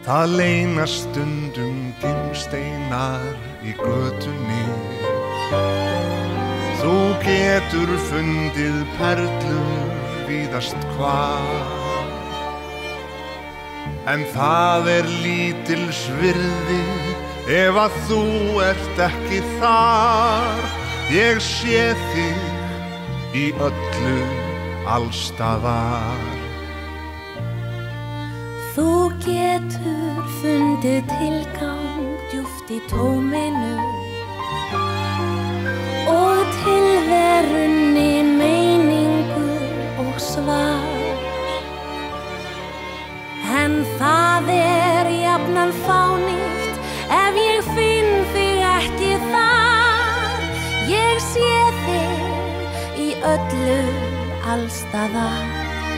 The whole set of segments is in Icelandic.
Það leynast stundum gimsteinar í götunni. Þú getur fundið perlur víðast hvar. En það lítils virði ef að þú ert ekki þar. Ég sé þig í öllu allstaðar. Þú getur fundið tilgang djúpt í tóminu og tilverunni meiningu og svar. En það jafnan fánýtt ef ég finn þig ekki þar. Ég sé þig í öllu allstaðar.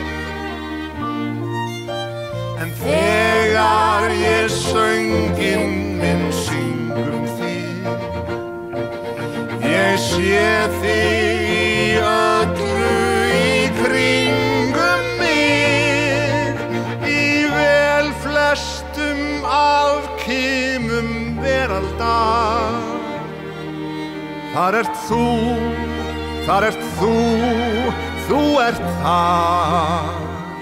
En þegar ég sönginn minn syng þig, ég sé þig í öllu í kringum mig, í vel flestum afkimum veraldar. Þar ert þú, þú ert þar.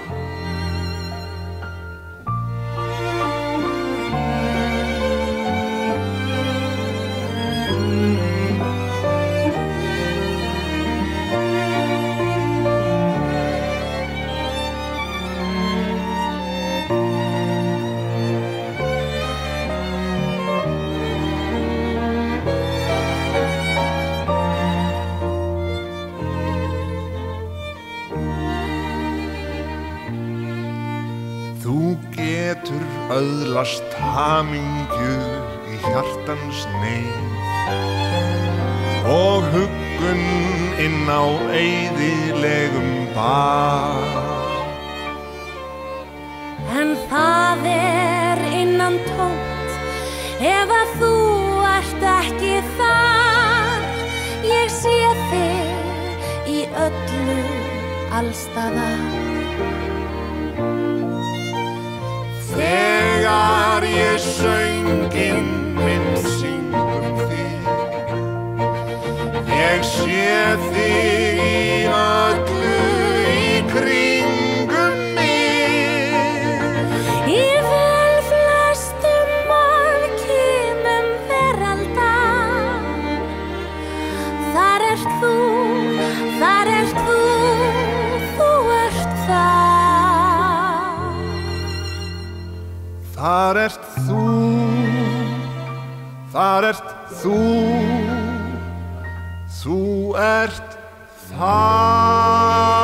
Öðlast hamingju í hjartans neyð og huggun inn á eyðilegum bar. En það innan tómt ef að þú ert ekki þar. Ég sé þig í öllu allstaðar. Þegar ég sönginn minn syng þig, ég sé þig í öllu í kringum mig, í vel flestum afkimum veraldar. Þar ert þú, þú ert þar. Þar ert þú, þú ert þar.